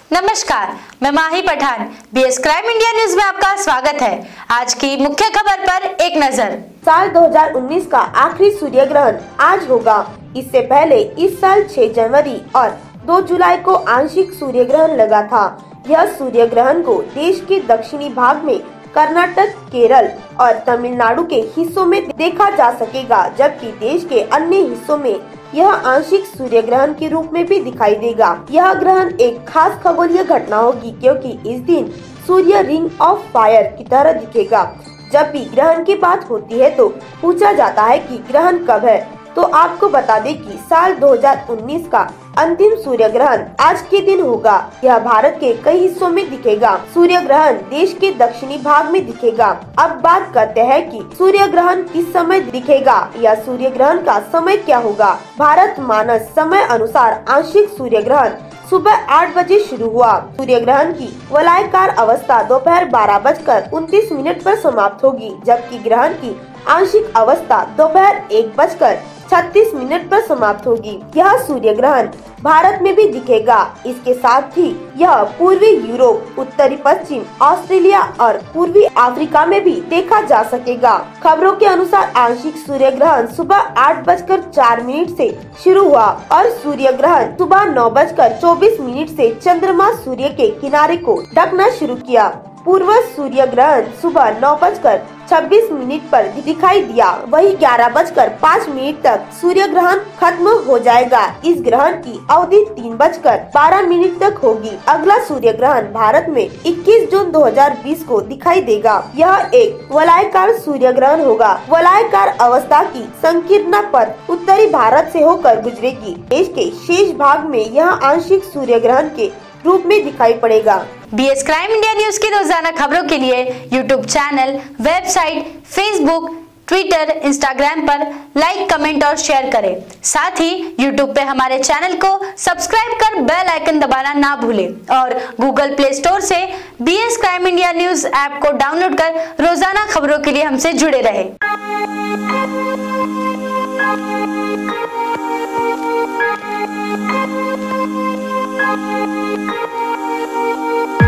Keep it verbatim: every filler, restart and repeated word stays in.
नमस्कार, मैं Mahi Pathan. BS crime India news में आपका स्वागत है। आज की मुख्य खबर पर एक नजर। साल दो हज़ार उन्नीस का आखिरी सूर्य ग्रहण आज होगा। इससे पहले इस साल छह जनवरी और दो जुलाई को आंशिक सूर्य ग्रहण लगा था। यह सूर्य ग्रहण को देश के दक्षिणी भाग में कर्नाटक, केरल और तमिलनाडु के हिस्सों में देखा जा सकेगा, जबकि देश के अन्य हिस्सों में यह आंशिक सूर्य ग्रहण के रूप में भी दिखाई देगा। यह ग्रहण एक खास खगोलीय घटना होगी, क्योंकि इस दिन सूर्य रिंग ऑफ फायर की तरह दिखेगा। जब भी ग्रहण की बात होती है तो पूछा जाता है कि ग्रहण कब है, तो आपको बता दें कि साल दो हज़ार उन्नीस का अंतिम सूर्य ग्रहण आज के दिन होगा। यह भारत के कई हिस्सों में दिखेगा। सूर्य ग्रहण देश के दक्षिणी भाग में दिखेगा। अब बात करते हैं कि सूर्य ग्रहण किस समय दिखेगा या सूर्य ग्रहण का समय क्या होगा। भारत मानस समय अनुसार आंशिक सूर्य ग्रहण सुबह आठ बजे शुरू हुआ। सूर्य ग्रहण की वलयाकार अवस्था दोपहर बारह बजकर उनतीस मिनट पर समाप्त होगी, जबकि ग्रहण की आंशिक अवस्था दोपहर एक बजकर छत्तीस मिनट पर समाप्त होगी। यह सूर्य ग्रहण भारत में भी दिखेगा। इसके साथ ही यह पूर्वी यूरोप, उत्तरी पश्चिम ऑस्ट्रेलिया और पूर्वी अफ्रीका में भी देखा जा सकेगा। खबरों के अनुसार आंशिक सूर्य ग्रहण सुबह आठ बजकर चार मिनट से शुरू हुआ और सूर्य ग्रहण सुबह नौ बजकर चौबीस मिनट से चंद्रमा सूर्य के किनारे को ढकना शुरू किया। पूर्व सूर्य ग्रहण सुबह नौ बजकर छब्बीस मिनट पर दिखाई दिया। वही ग्यारह बजकर पाँच मिनट तक सूर्य ग्रहण खत्म हो जाएगा। इस ग्रहण की अवधि तीन बजकर बारह मिनट तक होगी। अगला सूर्य ग्रहण भारत में इक्कीस जून दो हज़ार बीस को दिखाई देगा। यह एक वलयाकार सूर्य ग्रहण होगा। वलयाकार अवस्था की संकीर्ण पथ उत्तरी भारत से होकर गुजरेगी। देश के शेष भाग में यह आंशिक सूर्य ग्रहण के रूप में दिखाई पड़ेगा। बीएस क्राइम इंडिया न्यूज की रोजाना खबरों के लिए YouTube channel, website, Facebook, Twitter, Instagram पर लाइक, कमेंट और शेयर करें। साथ ही यूट्यूब पे हमारे चैनल को सब्सक्राइब कर बेल आइकन दबाना ना भूलें और गूगल प्ले स्टोर से BS crime India news app को डाउनलोड कर रोजाना खबरों के लिए हमसे जुड़े रहें। Thank you.